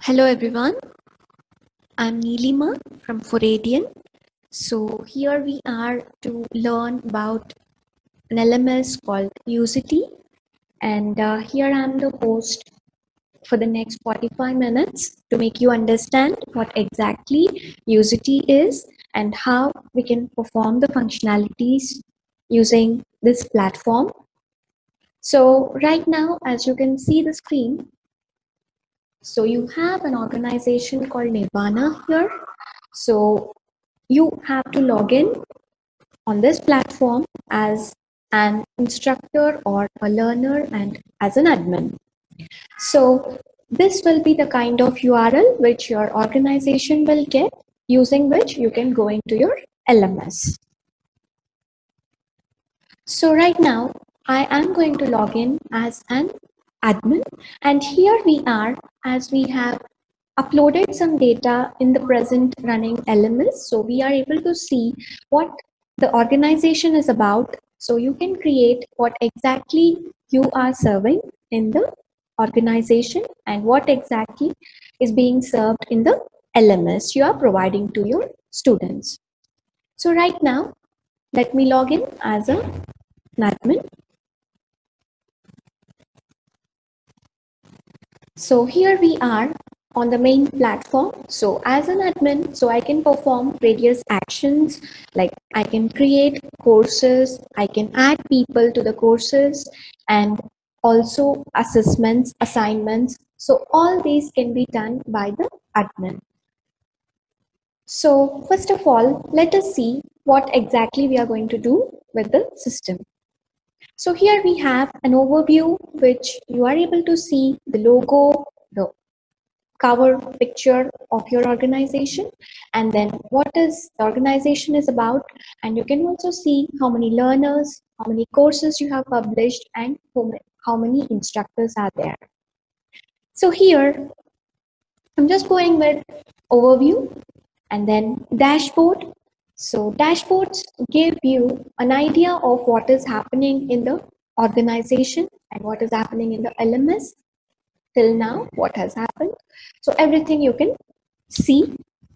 Hello everyone, I'm Neelima from Foradian. So here we are to learn about an LMS called Uzity, and here I'm the host for the next 45 minutes to make you understand what exactly Uzity is and how we can perform the functionalities using this platform. So right now, as you can see the screen, so you have an organization called Nirvana here. So you have to log in on this platform as an instructor or a learner and as an admin. So this will be the kind of URL which your organization will get, using which you can go into your LMS. So right now I am going to log in as an admin, and here we are as we have uploaded some data in the present running LMS. So we are able to see what the organization is about. So you can create what exactly you are serving in the organization and what exactly is being served in the LMS you are providing to your students. So right now, let me log in as an admin. So here we are on the main platform. So as an admin, so I can perform various actions, like I can create courses, I can add people to the courses, and also assessments, assignments. So all these can be done by the admin. So first of all, let us see what exactly we are going to do with the system. So here we have an overview which you are able to see the logo, the cover picture of your organization, and then what is the organization is about, and you can also see how many learners, how many courses you have published, and how many instructors are there. So here I'm just going with overview and then dashboard. So dashboards give you an idea of what is happening in the organization and what is happening in the LMS till now, what has happened. So everything you can see,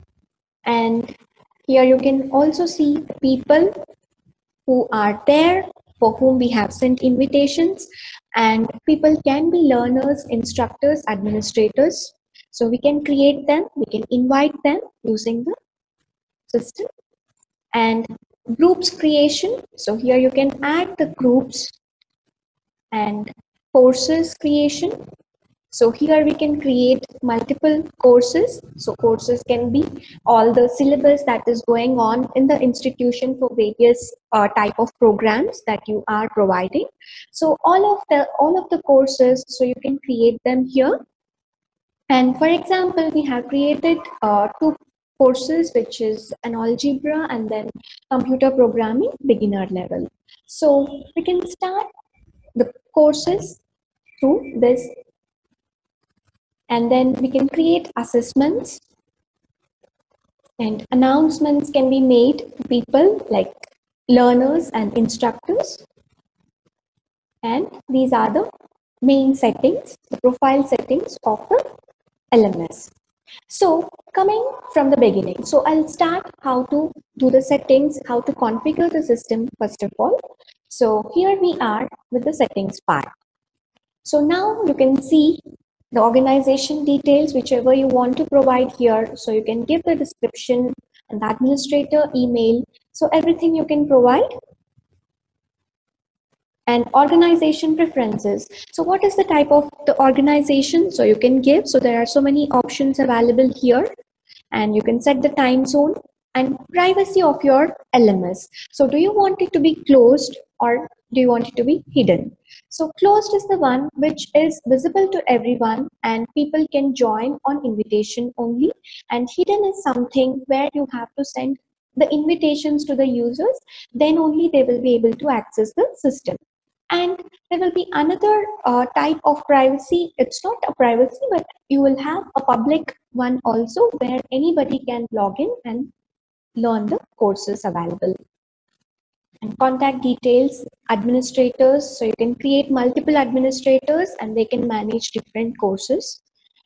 and here you can also see the people who are there for whom we have sent invitations, and people can be learners, instructors, administrators. So we can create them, we can invite them using the system. And groups creation, so here you can add the groups, and courses creation. So here we can create multiple courses. So courses can be all the syllabus that is going on in the institution for various type of programs that you are providing. So all of the courses, so you can create them here. And for example, we have created two courses, which is an algebra and then computer programming beginner level. So we can start the courses through this, and then we can create assessments, and announcements can be made to people like learners and instructors. And these are the main settings, the profile settings of the LMS. So coming from the beginning, so I'll start how to do the settings, how to configure the system first of all. So here we are with the settings part. So now you can see the organization details, whichever you want to provide here. So you can give the description and the administrator email. So everything you can provide. And organization preferences. So what is the type of the organization? So you can give, so there are so many options available here, and you can set the time zone and privacy of your LMS. So do you want it to be closed or do you want it to be hidden? So closed is the one which is visible to everyone and people can join on invitation only, and hidden is something where you have to send the invitations to the users, then only they will be able to access the system. And there will be another type of privacy. It's not a privacy, but you will have a public one also, where anybody can log in and learn the courses available. And contact details, administrators. So you can create multiple administrators and they can manage different courses.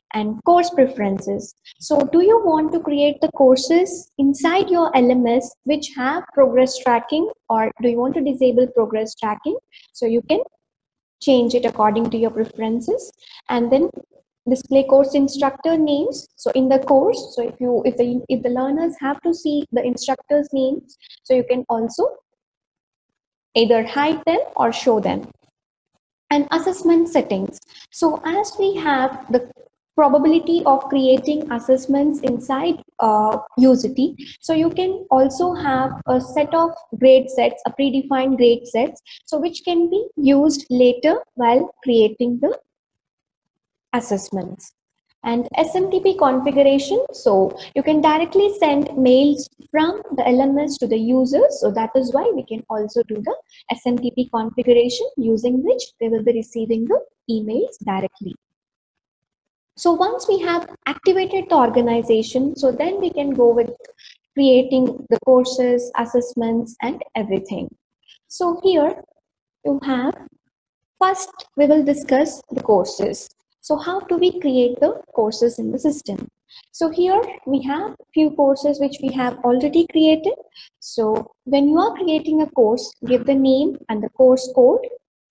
and course preferences. So do you want to create the courses inside your LMS which have progress tracking, or do you want to disable progress tracking? So you can change it according to your preferences. And then display course instructor names. So in the course, so if the learners have to see the instructor's names, so you can also either hide them or show them. And assessment settings. So as we have the probability of creating assessments inside Uzity, so you can also have a set of grade sets, a predefined grade sets, so which can be used later while creating the assessments. And SMTP configuration, so you can directly send mails from the LMS to the users. So that is why we can also do the SMTP configuration, using which they will be receiving the emails directly. So once we have activated the organization, so then we can go with creating the courses, assessments, and everything. So here you have, first we will discuss the courses. So how do we create the courses in the system? So here we have few courses which we have already created. So when you are creating a course, give the name and the course code,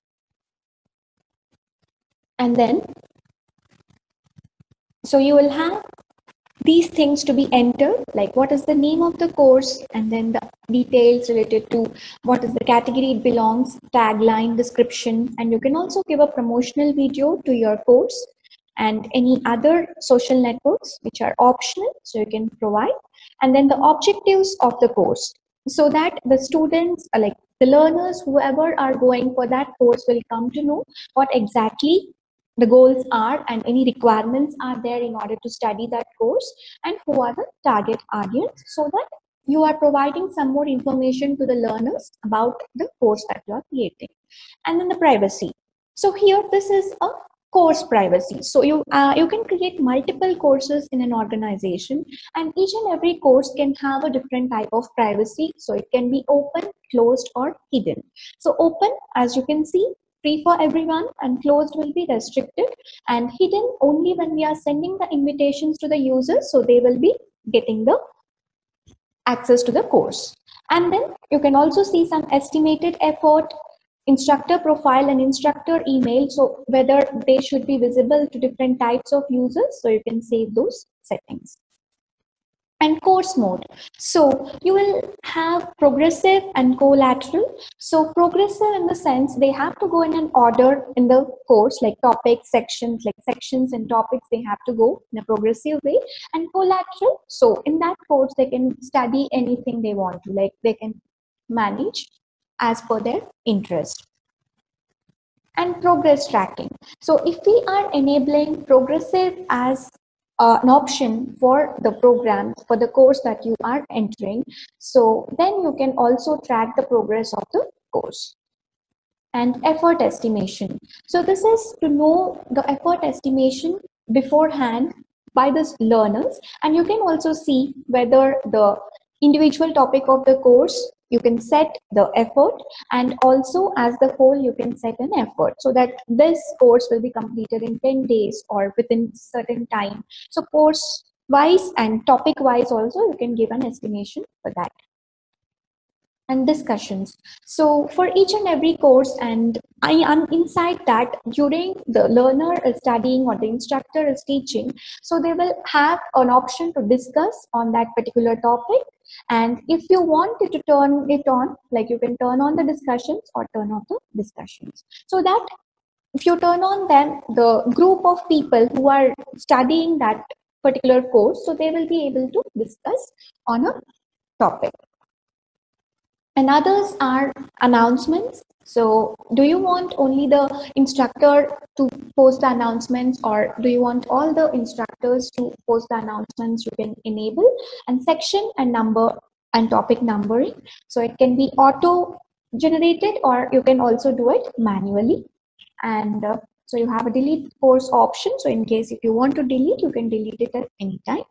and then so you will have these things to be entered, like what is the name of the course, and then the details related to what is the category it belongs, tagline, description, and you can also give a promotional video to your course and any other social networks which are optional, so you can provide. And then the objectives of the course, so that the students, like the learners, whoever are going for that course, will come to know what exactly the goals are and any requirements are there in order to study that course, and who are the target audience, so that you are providing some more information to the learners about the course that you are creating. And then the privacy. So here this is a course privacy. So you can create multiple courses in an organization, and each and every course can have a different type of privacy. So it can be open, closed, or hidden. So open, as you can see, free for everyone, and closed will be restricted, and hidden only when we are sending the invitations to the users, so they will be getting the access to the course. And then you can also see some estimated effort, instructor profile, and instructor email, so whether they should be visible to different types of users, so you can save those settings. And course mode, so you will have progressive and collateral. So progressive in the sense they have to go in an order in the course, like topics, sections, like sections and topics, they have to go in a progressive way. And collateral, so in that course they can study anything they want to, like they can manage as per their interest. And progress tracking, so if we are enabling progressive as an option for the program, for the course that you are entering, so then you can also track the progress of the course. And effort estimation, so this is to know the effort estimation beforehand by the learners, and you can also see whether the individual topic of the course, you can set the effort, and also as the whole you can set an effort, so that this course will be completed in 10 days or within certain time. So course wise and topic wise also you can give an estimation for that. And discussions, so for each and every course, and I am inside that, during the learner is studying or the instructor is teaching, so they will have an option to discuss on that particular topic. And if you wanted to turn it on, like you can turn on the discussions or turn off the discussions, so that if you turn on them, the group of people who are studying that particular course, so they will be able to discuss on a topic. And others are announcements. So do you want only the instructor to post the announcements, or do you want all the instructors to post the announcements? You can enable. And section and number and topic numbering. So it can be auto generated, or you can also do it manually. And so you have a delete course option. So in case if you want to delete, you can delete it at any time.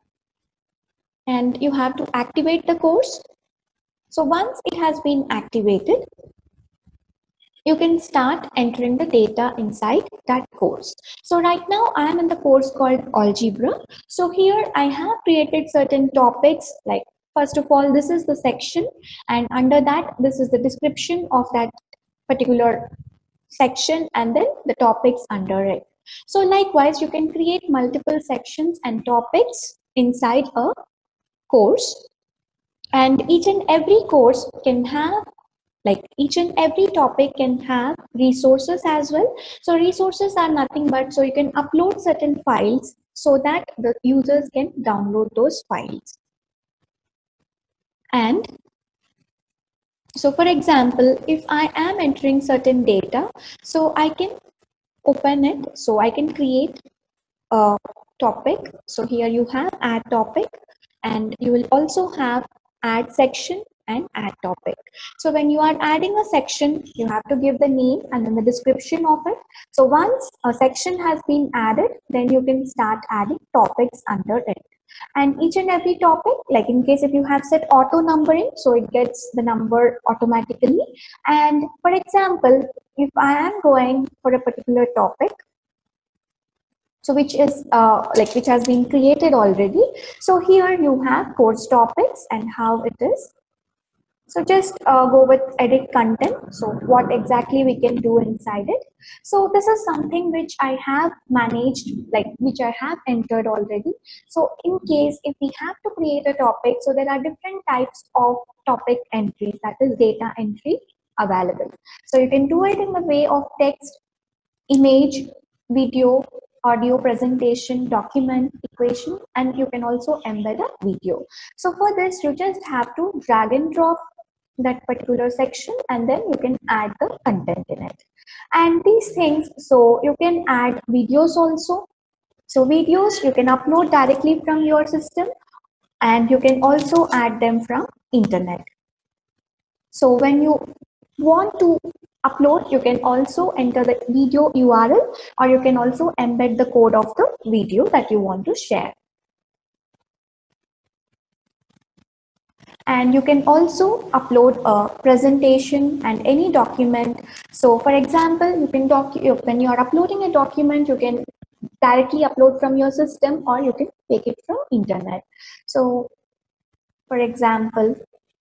And you have to activate the course. So once it has been activated, you can start entering the data inside that course. So right now I am in the course called Algebra. So here I have created certain topics, like first of all, this is the section, and under that, this is the description of that particular section, and then the topics under it. So likewise, you can create multiple sections and topics inside a course, and each and every course can have, like each and every topic can have resources as well. So resources are nothing but, so you can upload certain files so that the users can download those files. And so for example, if I am entering certain data, so I can open it, so I can create a topic. So here you have add topic, and you will also have add section and add topic. So when you are adding a section, you have to give the name and then the description of it. So once a section has been added, then you can start adding topics under it. And each and every topic, like in case if you have set auto numbering, so it gets the number automatically. And for example, if I am going for a particular topic, so which is which has been created already. So here you have course topics and how it is. So just go with edit content. So what exactly we can do inside it. So this is something which I have managed, like which I have entered already. So in case if we have to create a topic, so there are different types of topic entries, that is data entry available. So you can do it in the way of text, image, video, audio, presentation, document, equation, and you can also embed a video. So for this, you just have to drag and drop that particular section, and then you can add the content in it. And these things, so you can add videos also. So videos you can upload directly from your system, and you can also add them from internet. So when you want to upload, you can also enter the video URL, or you can also embed the code of the video that you want to share. And you can also upload a presentation and any document. So for example, you can when you are uploading a document, you can directly upload from your system, or you can take it from internet. So for example,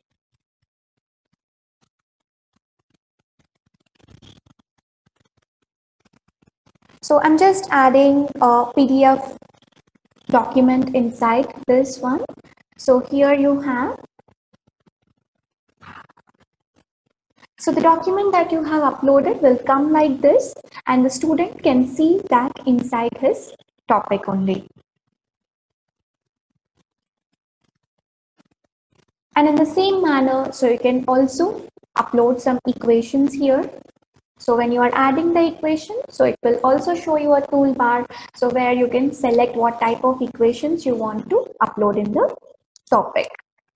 so I'm just adding a PDF document inside this one. So here you have, so the document that you have uploaded will come like this, and the student can see that inside his topic only. And in the same manner, so you can also upload some equations here. So when you are adding the equation, so it will also show you a toolbar, so where you can select what type of equations you want to upload in the topic.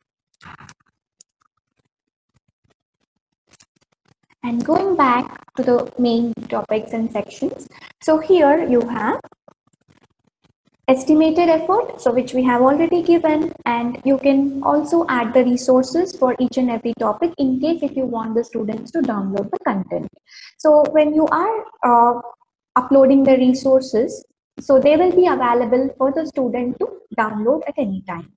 And going back to the main topics and sections, so here you have estimated effort, so which we have already given, and you can also add the resources for each and every topic in case if you want the students to download the content. So when you are uploading the resources, so they will be available for the student to download at any time.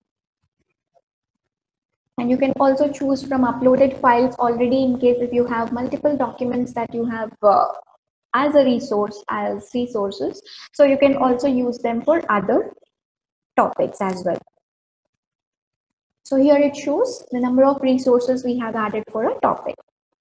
And you can also choose from uploaded files already in case if you have multiple documents that you have as a resource, as resources. So you can also use them for other topics as well. So here it shows the number of resources we have added for a topic.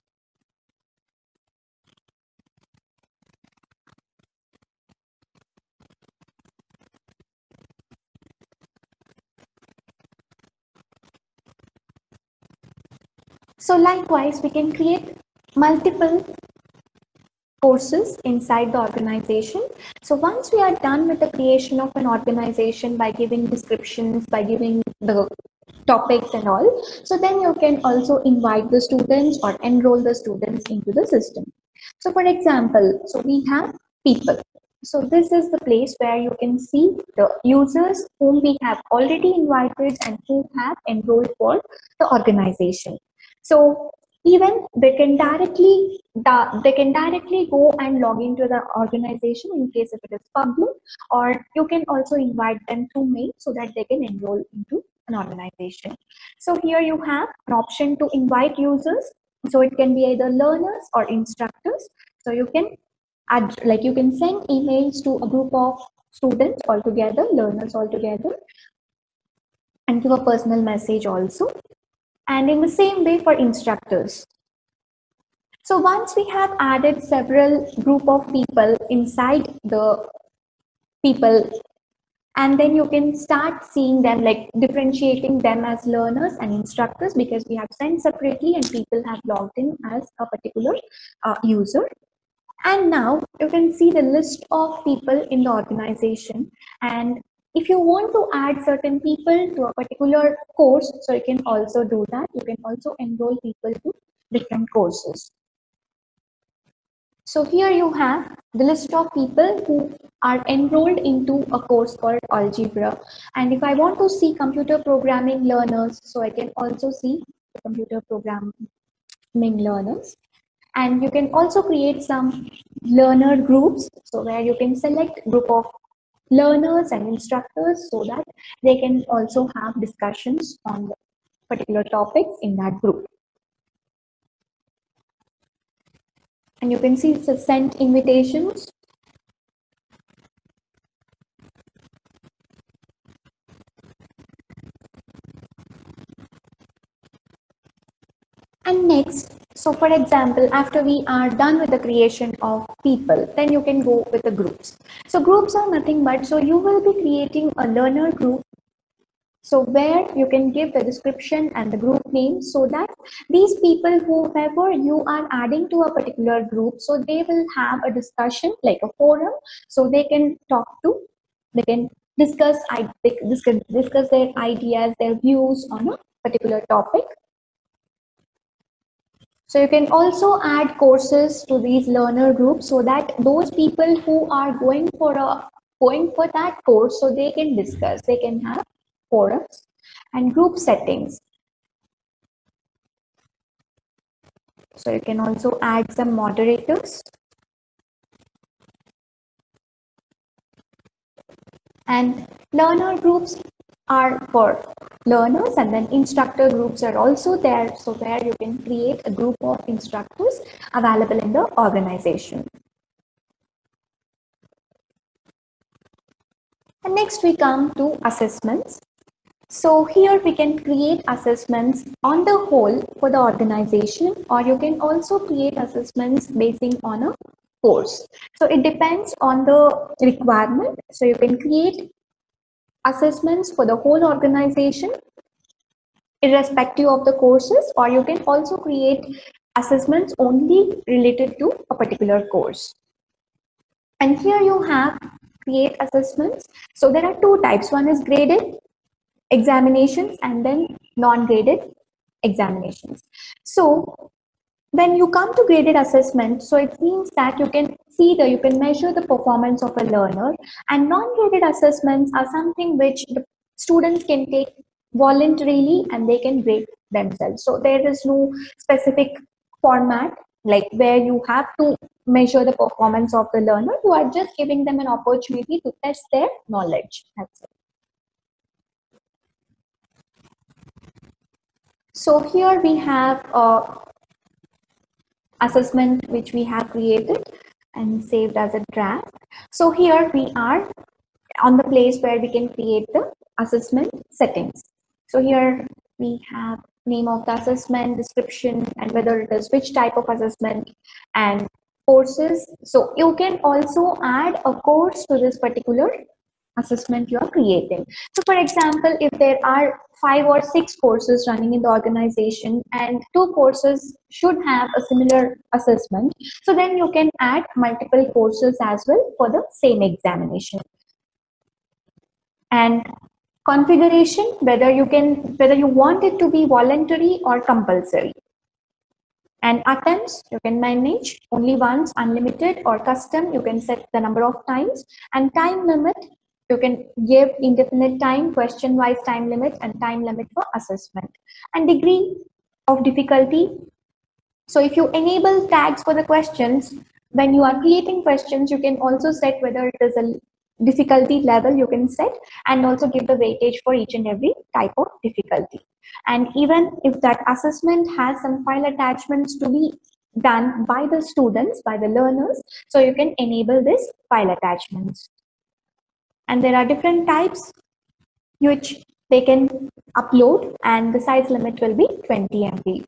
So likewise, we can create multiple courses inside the organization. So once we are done with the creation of an organization by giving descriptions, by giving the topics and all, so then you can also invite the students or enroll the students into the system. So for example, so we have people. So this is the place where you can see the users whom we have already invited and who have enrolled for the organization. So Even they can directly go and log into the organization in case if it is public, or you can also invite them through mail so that they can enroll into an organization. So here you have an option to invite users. So it can be either learners or instructors. So you can add, like you can send emails to a group of students altogether, learners altogether, and give a personal message also. And in the same way for instructors. So once we have added several group of people inside the people, and then you can start seeing them, like differentiating them as learners and instructors, because we have sent separately and people have logged in as a particular user. And now you can see the list of people in the organization. And if you want to add certain people to a particular course, so you can also do that. You can also enroll people to different courses. So here you have the list of people who are enrolled into a course called algebra. And if I want to see computer programming learners, so I can also see computer programming learners. And you can also create some learner groups, so where you can select group of learners and instructors so that they can also have discussions on the particular topics in that group. And you can see it's sent invitations. And next, so for example, after we are done with the creation of people, then you can go with the groups. So groups are nothing but, so you will be creating a learner group. So where you can give the description and the group name, so that these people, whoever you are adding to a particular group, so they will have a discussion like a forum, so they can talk to, they can discuss, discuss their ideas, their views on a particular topic. So you can also add courses to these learner groups, so that those people who are going for that course, so they can discuss, they can have forums. And group settings. So you can also add some moderators. And learner groups are for learners, and then instructor groups are also there, so where you can create a group of instructors available in the organization. And next we come to assessments. So here we can create assessments on the whole for the organization, or you can also create assessments basing on a course. So it depends on the requirement. So you can create assessments for the whole organization irrespective of the courses, or you can also create assessments only related to a particular course. And here you have create assessments. So there are two types. One is graded examinations and then non-graded examinations. So when you come to graded assessment, so it means that you can you can measure the performance of a learner, and non-graded assessments are something which the students can take voluntarily and they can grade themselves. So there is no specific format like where you have to measure the performance of the learner. You are just giving them an opportunity to test their knowledge. That's it. So here we have a assessment which we have created and saved as a draft. So here we are on the place where we can create the assessment settings. So here we have name of the assessment, description, and whether it is which type of assessment, and courses. So you can also add a course to this particular assessment you are creating. So for example, if there are 5 or 6 courses running in the organization and 2 courses should have a similar assessment, so then you can add multiple courses as well for the same examination. And configuration, whether you want it to be voluntary or compulsory. And attempts, you can manage only once, unlimited or custom, you can set the number of times. And time limit, you can give indefinite time, question wise time limit, and time limit for assessment. And degree of difficulty, So if you enable tags for the questions, when you are creating questions, you can also set whether it is a difficulty level you can set, and also give the weightage for each and every type of difficulty. And even if that assessment has some file attachments to be done by the students, by the learners, so you can enable this file attachments. And there are different types which they can upload, and the size limit will be 20 MB.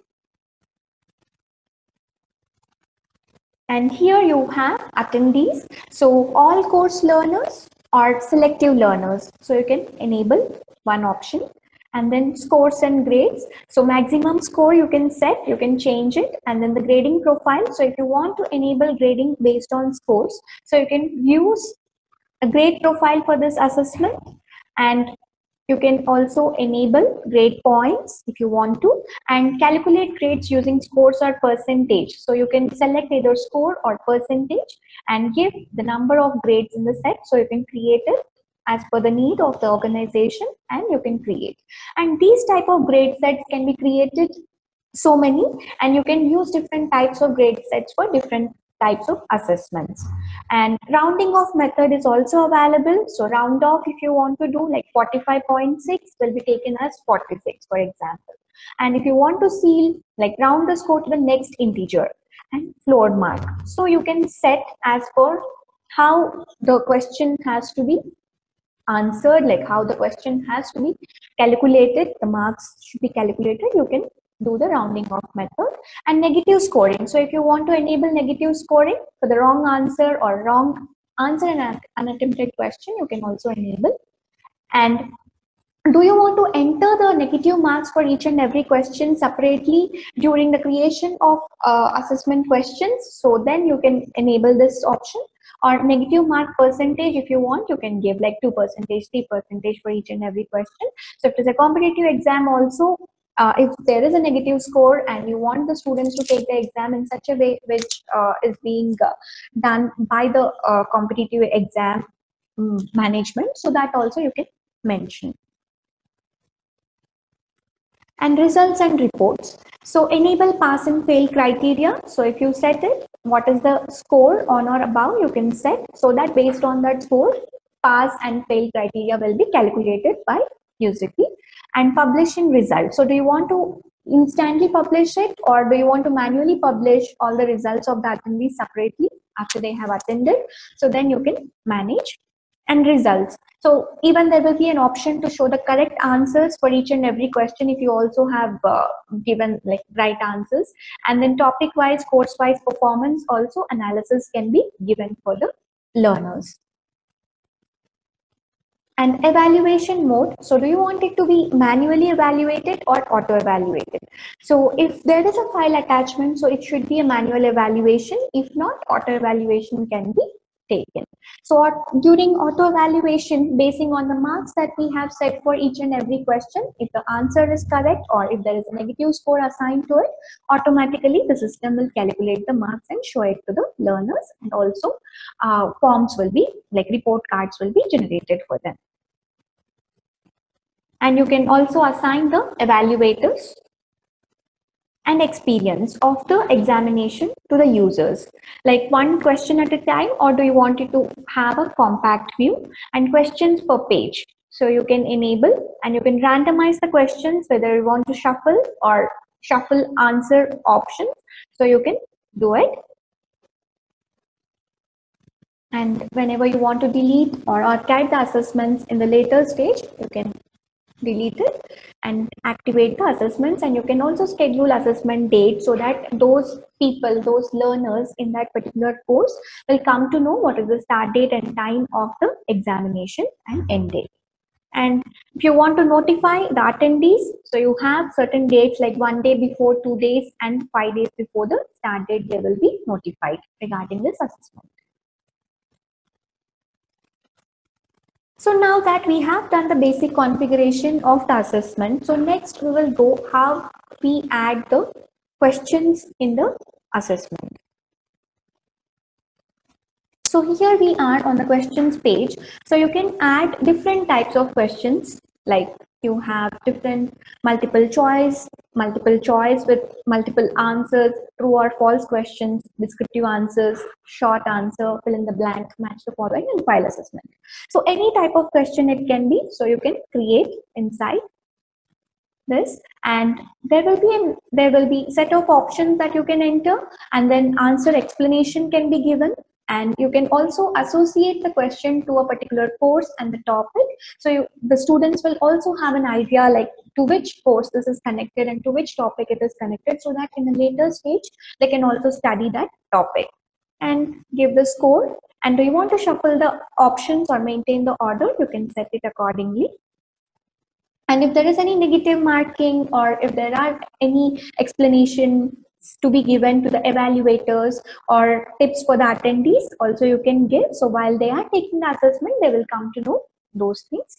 And here you have attendees. So all course learners or selective learners. So you can enable one option. And then scores and grades. So maximum score you can set, you can change it. And then the grading profile. So if you want to enable grading based on scores, so you can use a grade profile for this assessment. And you can also enable grade points if you want to, and calculate grades using scores or percentage. So you can select either score or percentage and give the number of grades in the set. So you can create it as per the need of the organization, and you can create. And these type of grade sets can be created so many, and you can use different types of grade sets for different types of assessments. And rounding off method is also available. So round off, if you want to do like 45.6 will be taken as 46, for example. And if you want to seal, like round the score to the next integer, and floor mark, so you can set as per how the question has to be answered, like how the question has to be calculated, the marks should be calculated. You can do the rounding off method. And negative scoring. So if you want to enable negative scoring for the wrong answer or wrong answer in an unattempted question, you can also enable. And do you want to enter the negative marks for each and every question separately during the creation of assessment questions? So then you can enable this option. Or negative mark percentage, if you want, you can give like 2%, 3% for each and every question. So if it is a competitive exam also, if there is a negative score and you want the students to take the exam in such a way which is being done by the competitive exam management, so that also you can mention. And results and reports. So enable pass and fail criteria. So if you set it, what is the score on or above, you can set, so that based on that score, pass and fail criteria will be calculated by Uzity. And publishing results. So do you want to instantly publish it, or do you want to manually publish all the results of the attendees separately after they have attended? So then you can manage. And results. So even there will be an option to show the correct answers for each and every question if you also have given like right answers. And then topic wise, course wise performance also analysis can be given for the learners. And evaluation mode. So do you want it to be manually evaluated or auto evaluated? So if there is a file attachment, so it should be a manual evaluation. If not, auto evaluation can be taken. So during auto evaluation, basing on the marks that we have set for each and every question, if the answer is correct or if there is a negative score assigned to it, automatically the system will calculate the marks and show it to the learners. And also forms will be, like report cards will be generated for them. And you can also assign the evaluators and experience of the examination to the users, like one question at a time, or do you want it to have a compact view, and questions per page. So you can enable, and you can randomize the questions, whether you want to shuffle or shuffle answer options. So you can do it. And whenever you want to delete or archive the assessments in the later stage, you can delete it and activate the assessments. And you can also schedule assessment date, so that those people, those learners in that particular course will come to know what is the start date and time of the examination and end date. And if you want to notify the attendees, so you have certain dates like 1 day before, 2 days, and 5 days before the start date, they will be notified regarding this assessment. So now that we have done the basic configuration of the assessment, so next we will go how we add the questions in the assessment. So here we are on the questions page. So you can add different types of questions, like You have different multiple choice with multiple answers, true or false questions, descriptive answers, short answer, fill in the blank, match the following, and file assessment. So any type of question it can be, so you can create inside this, and there will be set of options that you can enter, and then answer explanation can be given, and you can also associate the question to a particular course and the topic. So the students will also have an idea like to which course this is connected and to which topic it is connected, so that in a later stage they can also study that topic and give the score. And do you want to shuffle the options or maintain the order, you can set it accordingly. And if there is any negative marking, or if there are any explanations to be given to the evaluators or tips for the attendees, also you can give. So while they are taking the assessment, they will come to know those things.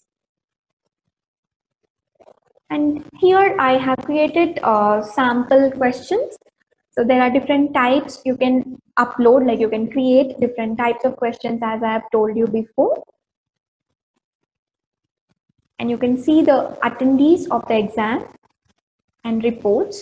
And here I have created sample questions. So there are different types you can upload, like you can create different types of questions as I have told you before. And you can see the attendees of the exam and reports.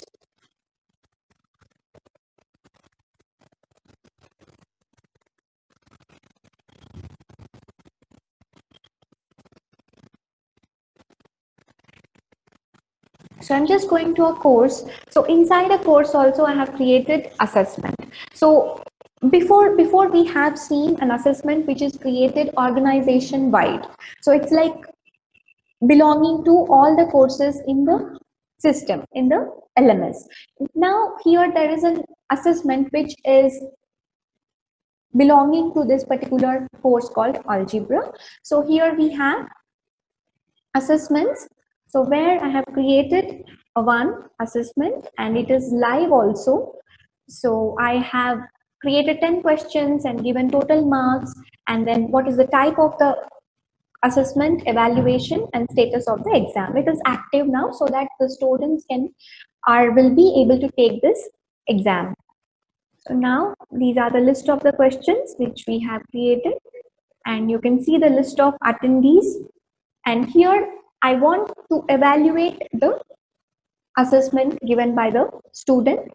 So I'm just going to a course. So inside a course also I have created assessment. So before we have seen an assessment which is created organization wide. So it's like belonging to all the courses in the system, in the LMS. Now here there is an assessment which is belonging to this particular course called algebra. So here we have assessments. So where I have created a one assessment and it is live also. So I have created 10 questions and given total marks, and then what is the type of the assessment, evaluation, and status of the exam. It is active now, so that the students will be able to take this exam. So now these are the list of the questions which we have created, and you can see the list of attendees. And here I want to evaluate the assessment given by the student.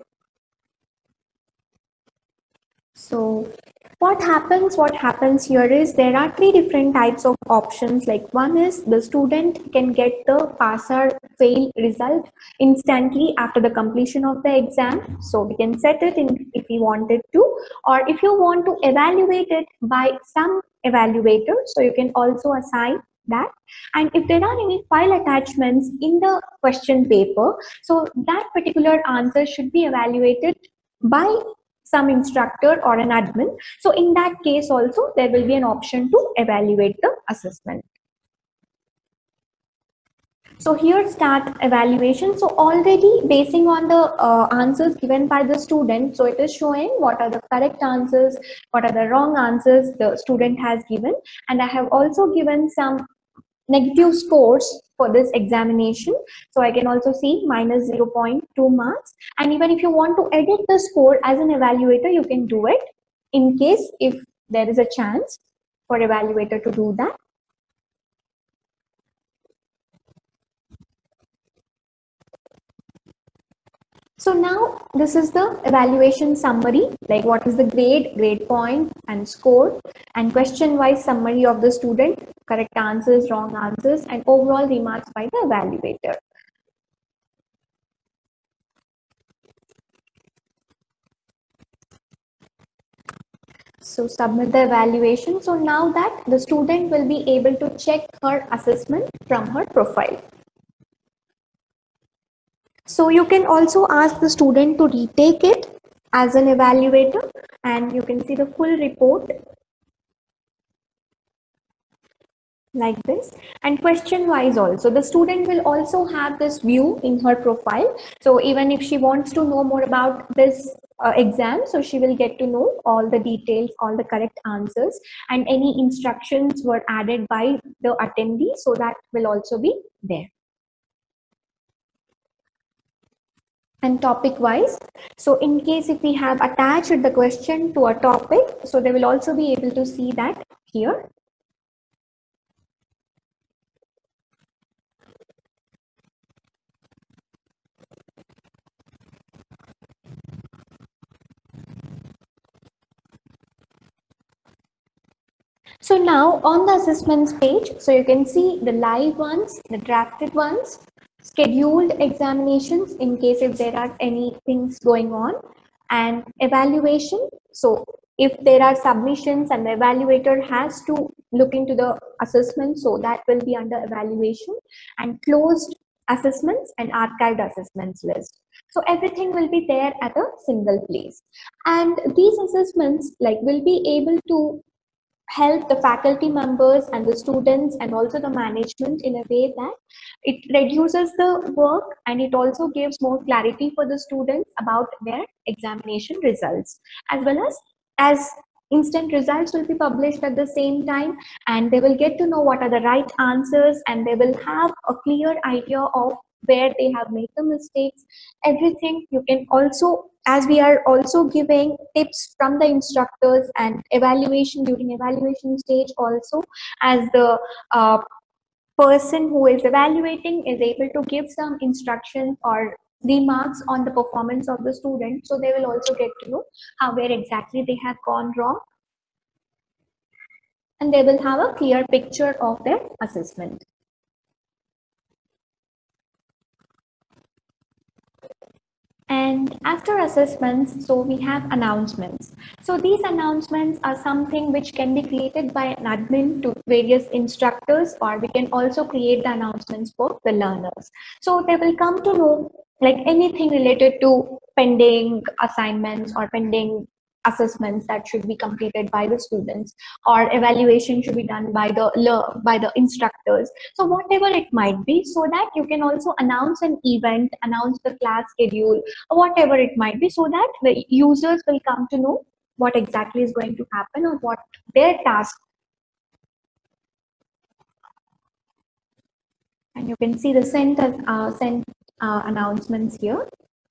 So what happens here is there are three different types of options. Like one is the student can get the pass or fail result instantly after the completion of the exam. So we can set it in if we wanted to, or if you want to evaluate it by some evaluator, so you can also assign that. And if there are any file attachments in the question paper, so that particular answer should be evaluated by some instructor or an admin. So in that case also there will be an option to evaluate the assessment. So here start evaluation. So already basing on the answers given by the student, so it is showing what are the correct answers, what are the wrong answers the student has given. And I have also given some negative scores for this examination. So I can also see minus 0.2 marks. And even if you want to edit the score as an evaluator, you can do it in case if there is a chance for evaluator to do that. So now this is the evaluation summary, like what is the grade, grade point and score, and question wise summary of the student, correct answers, wrong answers, and overall remarks by the evaluator. So submit the evaluation. So now that the student will be able to check her assessment from her profile. So you can also ask the student to retake it as an evaluator, and you can see the full report like this. And question wise also, the student will also have this view in her profile. So even if she wants to know more about this exam, so she will get to know all the details, all the correct answers, and any instructions were added by the attendee, so that will also be there. And topic wise, so in case if we have attached the question to a topic, so they will also be able to see that here. now on the assessments page, so you can see the live ones, the drafted ones, scheduled examinations in case if there are any things going on, and evaluation. So if there are submissions and the evaluator has to look into the assessment, so that will be under evaluation, and closed assessments and archived assessments list. So everything will be there at a single place. And these assessments like will be able to help the faculty members and the students and also the management in a way that it reduces the work and it also gives more clarity for the students about their examination results, as well as instant results will be published at the same time, and they will get to know what are the right answers, and they will have a clear idea of where they have made the mistakes. Everything you can also, as we are also giving tips from the instructors and evaluation during evaluation stage also, as the person who is evaluating is able to give some instructions or remarks on the performance of the student, so they will also get to know how where exactly they have gone wrong, and they will have a clear picture of their assessment. And after assessments, so we have announcements. So these announcements are something which can be created by an admin to various instructors, or we can also create the announcements for the learners. So they will come to know like anything related to pending assignments or pending assessments that should be completed by the students, or evaluation should be done by the instructors, so whatever it might be, so that you can also announce an event, announce the class schedule, or whatever it might be, so that the users will come to know what exactly is going to happen or what their task. And you can see the sent announcements here.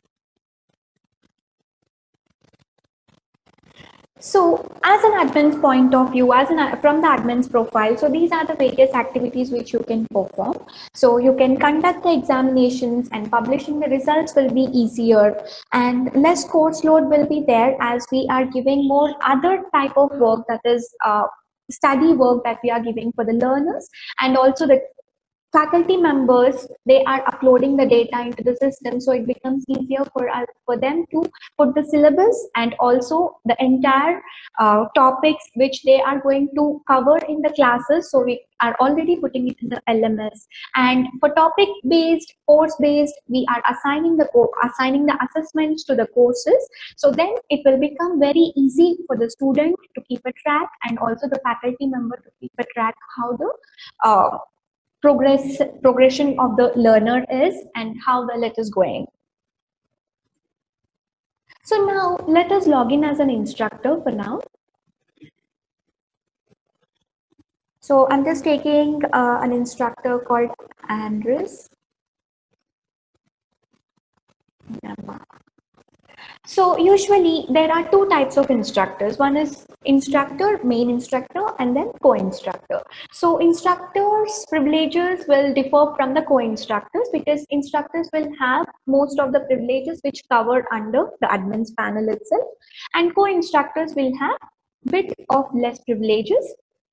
So as an admin's point of view, from the admin's profile, so these are the various activities which you can perform. So you can conduct the examinations, and publishing the results will be easier, and less course load will be there, as we are giving more other type of work, that is study work that we are giving for the learners, and also the faculty members, they are uploading the data into the system, so it becomes easier for them to put the syllabus and also the entire topics which they are going to cover in the classes, so we are already putting it in the LMS. And for topic based, course based, we are assigning the assessments to the courses, so then it will become very easy for the student to keep a track, and also the faculty member to keep a track how the progression of the learner is and how well it is going. So now let us log in as an instructor for now. So I'm just taking an instructor called Andres. So usually there are two types of instructors. One is instructor, main instructor, and then co-instructor. So instructors' privileges will differ from the co-instructors, because instructors will have most of the privileges which cover under the admin's panel itself, and co-instructors will have bit of less privileges.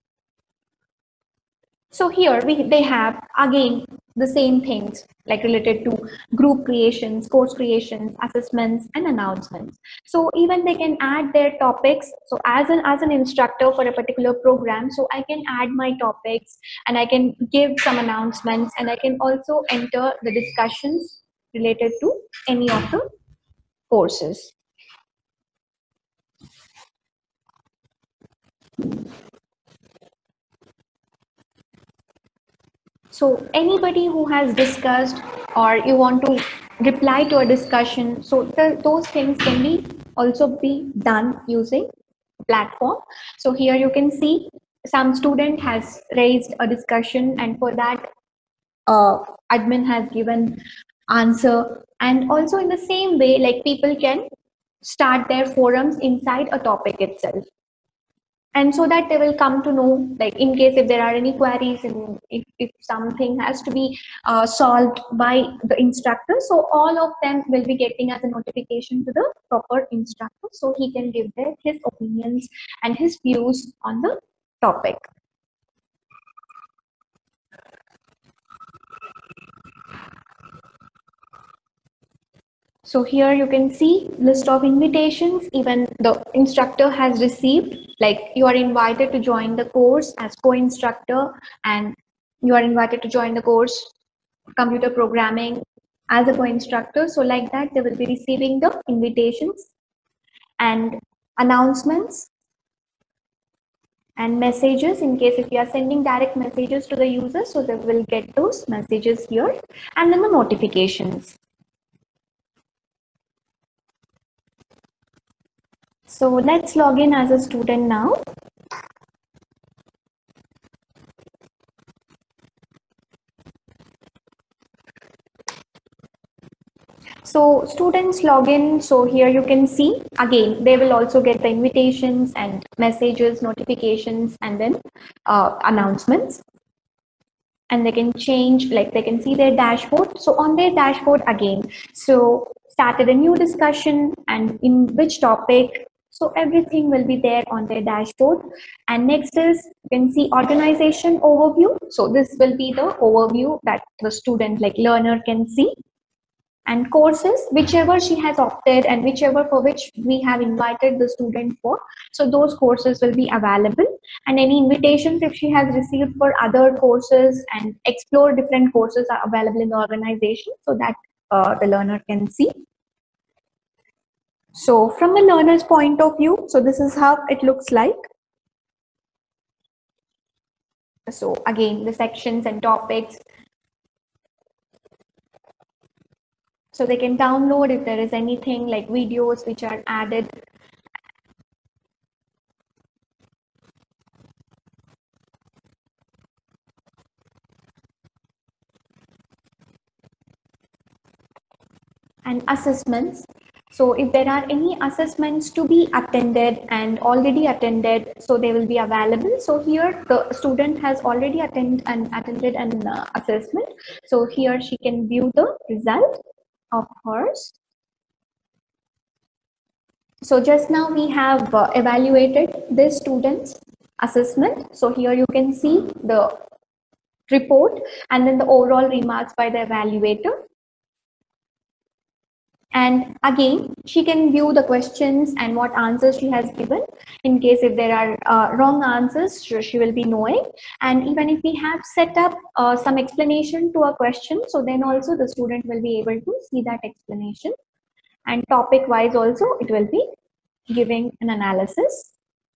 So here they have again the same things like related to group creations, course creations, assessments, and announcements. So even they can add their topics. So as an instructor for a particular program, so I can add my topics, and I can give some announcements, and I can also enter the discussions related to any of the courses. So anybody who has discussed, or you want to reply to a discussion, so those things can be also be done using platform. So here you can see some student has raised a discussion, and for that admin has given answer. And also in the same way, like people can start their forums inside a topic itself, and so that they will come to know, like in case if there are any queries, and if something has to be solved by the instructor, so all of them will be getting as a notification to the proper instructor, so he can give his opinions and his views on the topic. So here you can see list of invitations even the instructor has received, like you are invited to join the course as co-instructor, and you are invited to join the course computer programming as a co-instructor. So like that they will be receiving the invitations and announcements and messages in case if you are sending direct messages to the user, so they will get those messages here, and then the notifications. So let's log in as a student now. So students log in. So here you can see again, they will also get the invitations and messages, notifications, and then announcements. And they can change, like they can see their dashboard. So on their dashboard again, so started a new discussion and in which topic. So everything will be there on their dashboard. And next is you can see organization overview. So this will be the overview that the student like learner can see, and courses whichever she has opted and whichever for which we have invited the student for, so those courses will be available, and any invitations if she has received for other courses and explore different courses are available in the organization, so that the learner can see. So from the learner's point of view, so this is how it looks like. So again the sections and topics, so they can download if there is anything like videos which are added. And assessments. So if there are any assessments to be attended and already attended, so they will be available. So here the student has already attended an assessment. So here she can view the result of hers. So just now we have evaluated this student's assessment. So here you can see the report and then the overall remarks by the evaluator. And again, she can view the questions and what answers she has given. In case if there are wrong answers, she will be knowing. And even if we have set up some explanation to a question, so then also the student will be able to see that explanation. And topic wise also, it will be giving an analysis.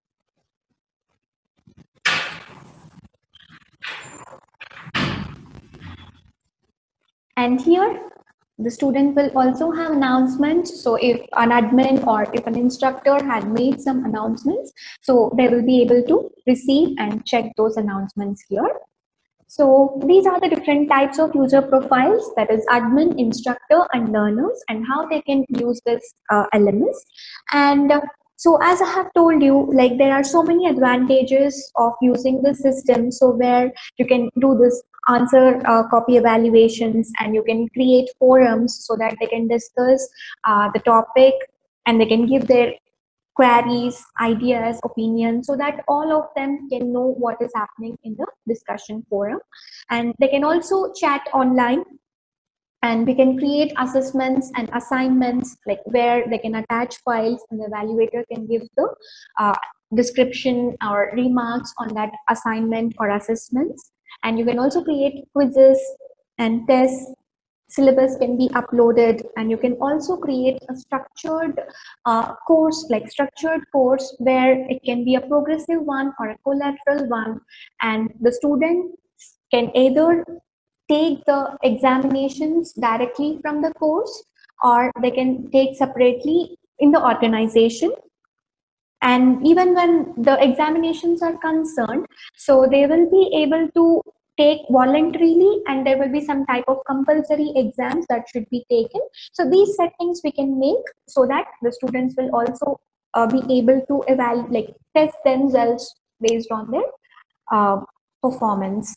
And here the student will also have announcements. So if an admin or if an instructor had made some announcements, so they will be able to receive and check those announcements here. So these are the different types of user profiles, that is admin, instructor, and learners, and how they can use this LMS. And so as I have told you, like there are so many advantages of using the system. So where you can do this answer copy evaluations, and you can create forums so that they can discuss the topic, and they can give their queries, ideas, opinions, so that all of them can know what is happening in the discussion forum. And they can also chat online, and we can create assessments and assignments, like where they can attach files and the evaluator can give the uh, description or remarks on that assignment or assessments. And you can also create quizzes and tests. Syllabus can be uploaded, and you can also create a structured course, like structured course where it can be a progressive one or a collateral one, and the student can either take the examinations directly from the course, or they can take separately in the organization. And even when the examinations are concerned, so they will be able to take voluntarily, and there will be some type of compulsory exams that should be taken. So these settings we can make so that the students will also be able to evaluate, like test themselves based on their uh, performance.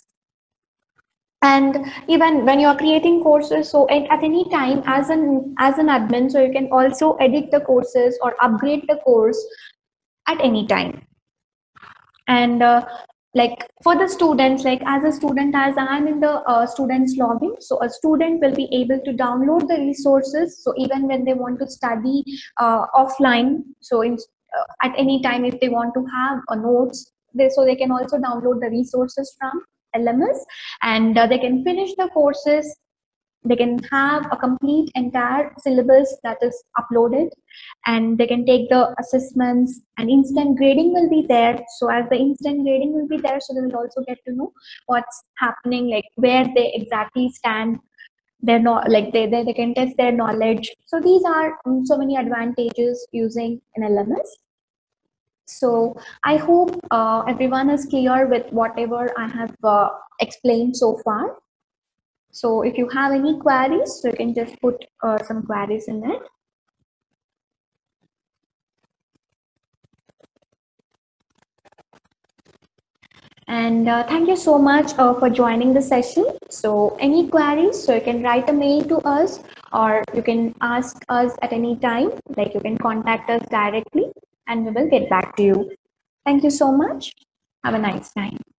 And even when you are creating courses, so at any time as an admin, so you can also edit the courses or upgrade the course at any time. And like for the students, like as a student, as I'm in the students login, so a student will be able to download the resources. So even when they want to study offline, so at any time if they want to have a notes, so they can also download the resources from LMS, and they can finish the courses. They can have a complete entire syllabus that is uploaded, and they can take the assessments, and instant grading will be there. So as the instant grading will be there, so they will also get to know what's happening, like where they exactly stand. They're not like they can test their knowledge. So these are so many advantages using an LMS. So I hope everyone is clear with whatever I have explained so far. So if you have any queries, so you can just put some queries in it. And thank you so much for joining the session. So any queries, so you can write a mail to us, or you can ask us at any time, like you can contact us directly and we will get back to you. Thank you so much. Have a nice time.